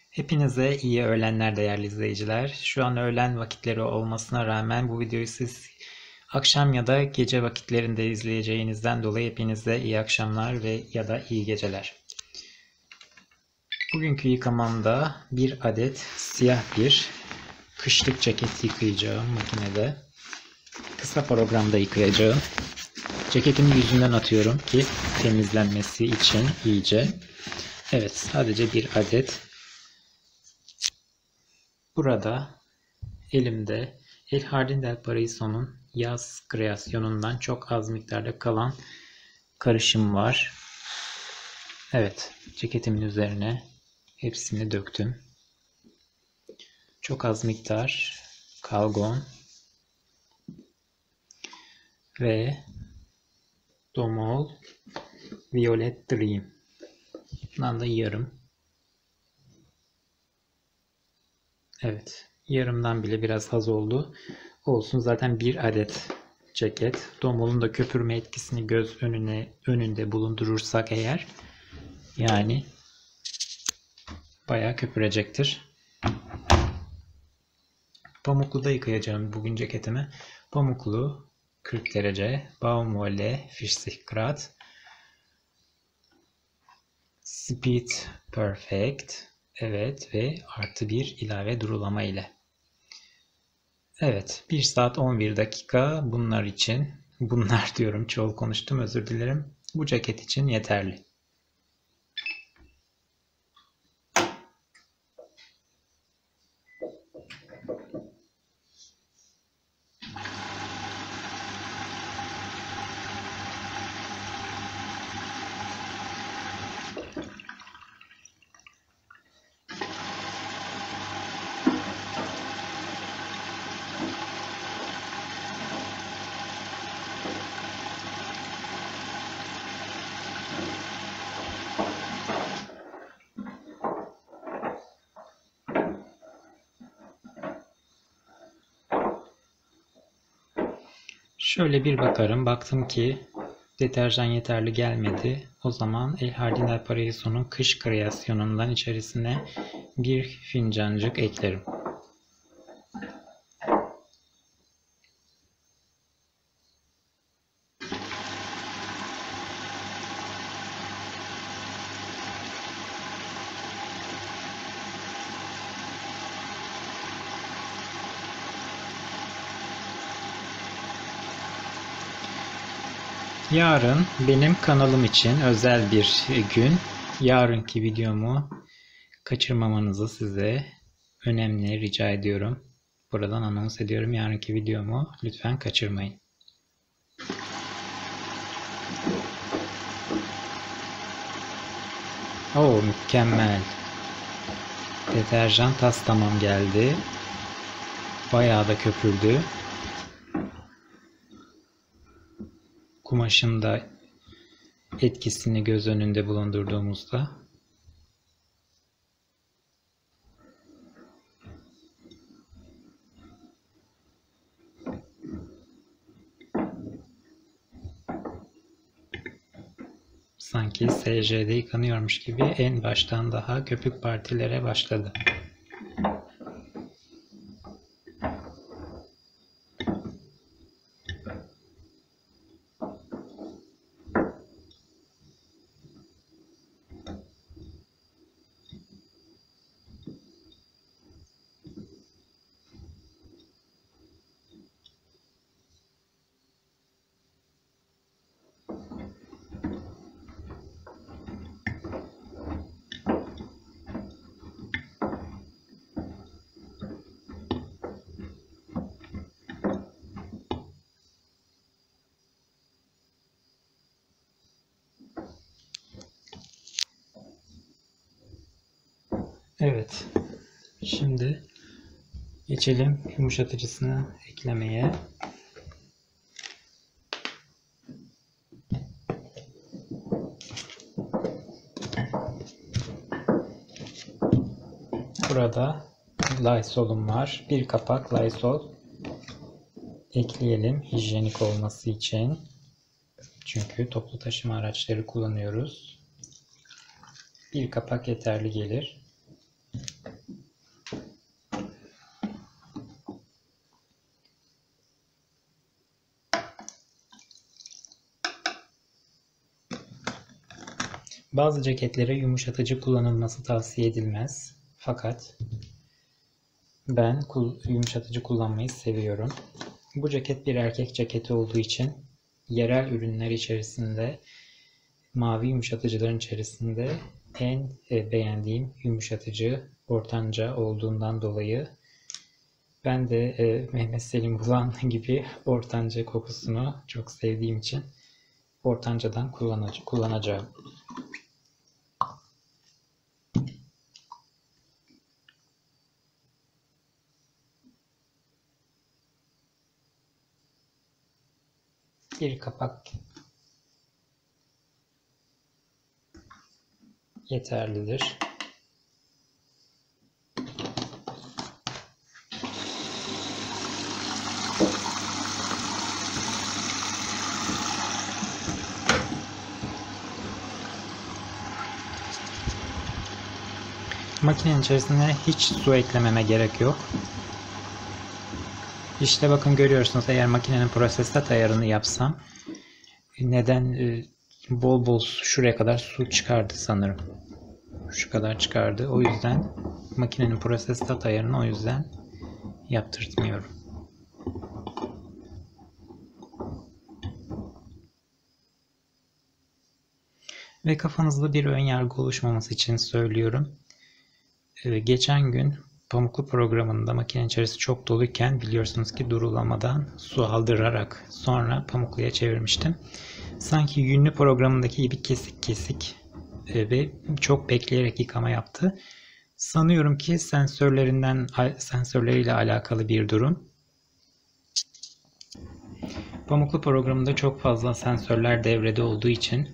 Hepinize iyi öğlenler değerli izleyiciler. Şu an öğlen vakitleri olmasına rağmen bu videoyu siz akşam ya da gece vakitlerinde izleyeceğinizden dolayı hepinize iyi akşamlar ve ya da iyi geceler. Bugünkü yıkamamda bir adet siyah bir kışlık ceket yıkayacağım makinede. Kısa programda yıkayacağım. Ceketimi yüzünden atıyorum ki temizlenmesi için iyice. Evet, sadece bir adet. Burada elimde El Jardín del Paraíso'nun yaz kreasyonundan çok az miktarda kalan karışım var. Evet, ceketimin üzerine hepsini döktüm. Çok az miktar kalgon ve Domol Violet Dream. Bundan da yarım. Evet, yarımdan bile biraz az oldu. Olsun, zaten bir adet ceket. Domol'un da köpürme etkisini göz önünde bulundurursak eğer, yani bayağı köpürecektir. Pamuklu da yıkayacağım bugün ceketimi. Pamuklu 40 derece Baumwolle 40 Grad Speed Perfect. Evet ve artı bir ilave durulama ile. Evet, 1 saat 11 dakika bunlar için, bunlar diyorum, çoğul konuştum, özür dilerim. Bu ceket için yeterli. Şöyle bir bakarım. Baktım ki deterjan yeterli gelmedi. O zaman El Jardín del Paraíso'nun kış kreasyonundan içerisine bir fincancık eklerim. Yarın benim kanalım için özel bir gün. Yarınki videomu kaçırmamanızı size önemli rica ediyorum. Buradan anons ediyorum. Yarınki videomu lütfen kaçırmayın. Oo, mükemmel. Deterjan tas tamam geldi. Bayağı da köpürdü. Kumaşın da etkisini göz önünde bulundurduğumuzda sanki SJ'de yıkanıyormuş gibi en baştan daha köpük partilere başladı. Evet. Şimdi geçelim yumuşatıcısını eklemeye. Burada Lysol'um var. Bir kapak Lysol ekleyelim hijyenik olması için. Çünkü toplu taşıma araçları kullanıyoruz. Bir kapak yeterli gelir. Bazı ceketlere yumuşatıcı kullanılması tavsiye edilmez. Fakat ben yumuşatıcı kullanmayı seviyorum. Bu ceket bir erkek ceketi olduğu için yerel ürünler içerisinde, mavi yumuşatıcıların içerisinde en beğendiğim yumuşatıcı ortanca olduğundan dolayı ben de Mehmet Selim Bulan gibi ortanca kokusunu çok sevdiğim için ortancadan kullanacağım. Bir kapak yeterlidir. Makinenin içerisine hiç su eklememe gerek yok. İşte bakın görüyorsunuz, eğer makinenin prosesat ayarını yapsam neden bol bol şuraya kadar su çıkardı sanırım. Şu kadar çıkardı. O yüzden makinenin prosesat ayarını o yüzden yaptırtmıyorum. Ve kafanızda bir ön yargı oluşmaması için söylüyorum. Geçen gün pamuklu programında makine içerisi çok doluyken biliyorsunuz ki durulamadan su aldırarak sonra pamukluya çevirmiştim. Sanki yünlü programındaki gibi kesik kesik ve çok bekleyerek yıkama yaptı. Sanıyorum ki sensörleriyle alakalı bir durum. Pamuklu programında çok fazla sensörler devrede olduğu için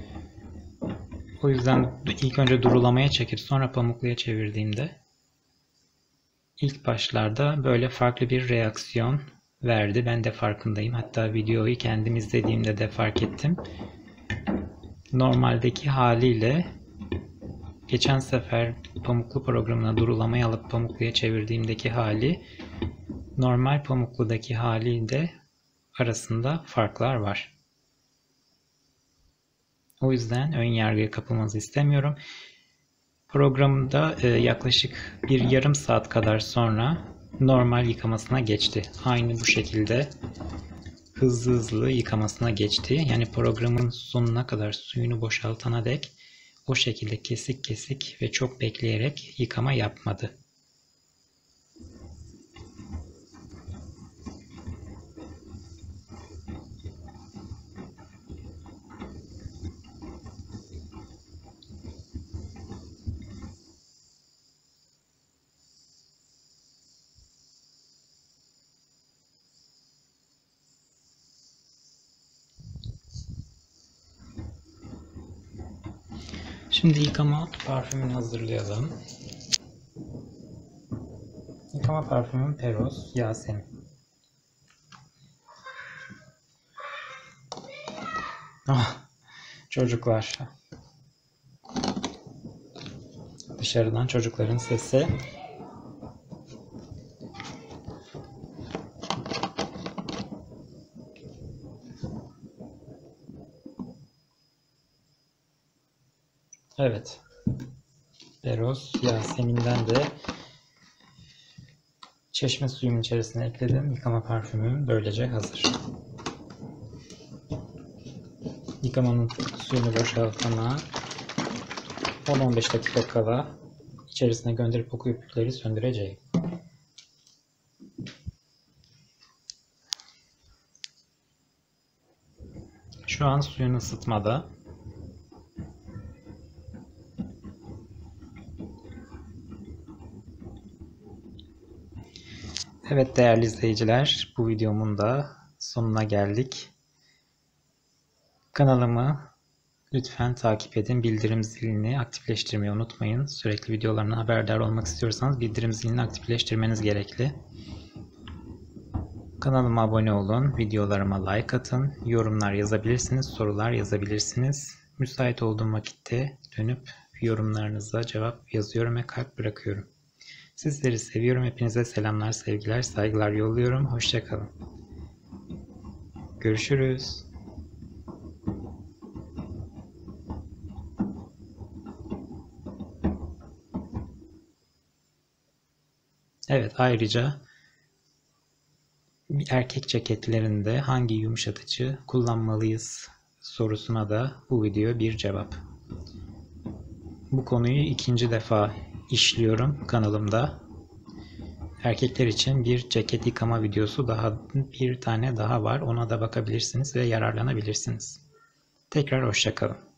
o yüzden ilk önce durulamaya çekip sonra pamukluya çevirdiğimde ilk başlarda böyle farklı bir reaksiyon verdi. Ben de farkındayım. Hatta videoyu kendim izlediğimde de fark ettim. Normaldeki haliyle geçen sefer pamuklu programına durulamaya alıp pamukluya çevirdiğimdeki hali, normal pamukludaki haliyle arasında farklar var. O yüzden ön yargıya kapılmanızı istemiyorum. Programda yaklaşık bir yarım saat kadar sonra normal yıkamasına geçti. Aynı bu şekilde hızlı yıkamasına geçti. Yani programın sonuna kadar suyunu boşaltana dek o şekilde kesik kesik ve çok bekleyerek yıkama yapmadı. Şimdi yıkama parfümünü hazırlayalım. Yıkama parfümüm Peros Yasemin. Çocuklar. Dışarıdan çocukların sesi. Evet. Peros Yasemin'den de çeşme suyumun içerisine ekledim. Yıkama parfümüm böylece hazır. Yıkamanın suyunu boşaltana 10-15 dakika kala içerisine gönderip o köpükleri söndüreceğim. Şu an suyun ısıtmada. Evet değerli izleyiciler, bu videomun da sonuna geldik. Kanalımı lütfen takip edin. Bildirim zilini aktifleştirmeyi unutmayın. Sürekli videolarından haberdar olmak istiyorsanız bildirim zilini aktifleştirmeniz gerekli. Kanalıma abone olun, videolarıma like atın, yorumlar yazabilirsiniz, sorular yazabilirsiniz. Müsait olduğum vakitte dönüp yorumlarınıza cevap yazıyorum ve kalp bırakıyorum. Sizleri seviyorum. Hepinize selamlar, sevgiler, saygılar yolluyorum. Hoşça kalın. Görüşürüz. Evet, ayrıca erkek ceketlerinde hangi yumuşatıcı kullanmalıyız sorusuna da bu video bir cevap. Bu konuyu ikinci defa işliyorum kanalımda. Erkekler için bir ceket yıkama videosu bir tane daha var. Ona da bakabilirsiniz ve yararlanabilirsiniz. Tekrar hoşça kalın.